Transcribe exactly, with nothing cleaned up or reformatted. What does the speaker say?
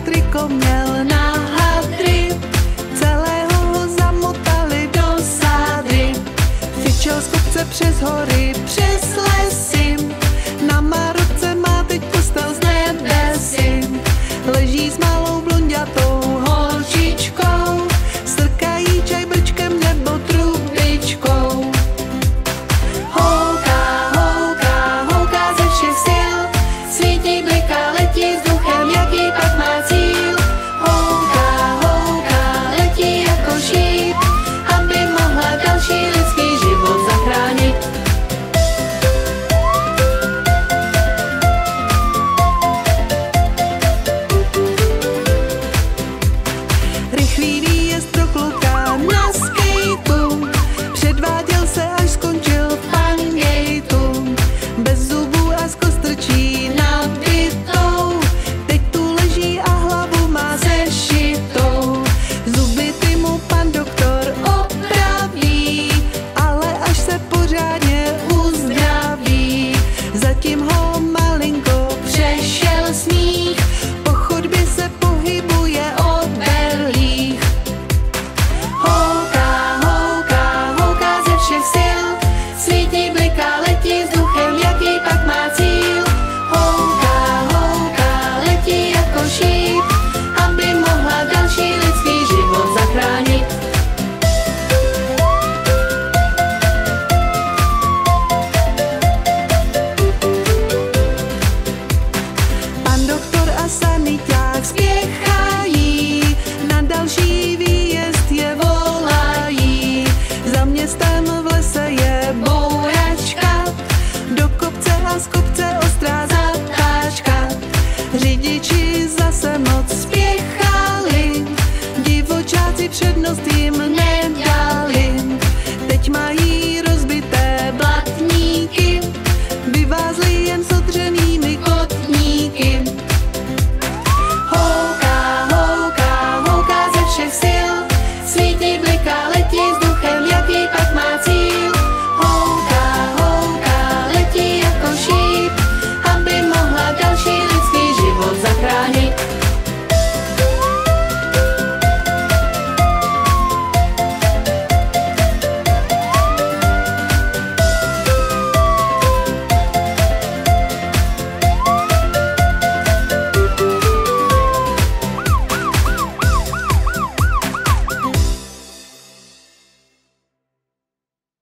triko měl na hadry, celého ho zamotali do sádry. Fičel z kopce přes hory, přes lesy, na Maroce má teď postel z nebesy. Leží s malou blonďatou holčičkou, strkají čaj brčkem nebo trubičkou. Holka, holka, holka ze všech sil, svítí, bliká, letí vzduchem, jaký pak má cíl. Holka, holka, letí jako šíp, aby mohla další lidský život zachránit. Rychlý výjezd pro kluka na skejtu, předváděl se, až skončil v pangejtu. Bez zubů a s kostrčí nabitou, teď tu leží a hlavu má sešitou. Zuby ty mu pan doktor opraví, ale až se pořádně uzdraví. Zatím ho malinko přešel sníh, po chodbě se pohybuje od berlích. Holka, holka, holka ze všech sil, svítí, bliká, letí vzduchem, jaký pak má cíl. Holka, holka, letí jako šíp, aby mohla další lidský život zachránit. Pan doktor a saniták spěchají, na další výjezd je volají. Za městem v lese je bouračka, do kopce a z kopce ostrá zatáčka. Řidiči zase moc spěchali, divočáci přednost jim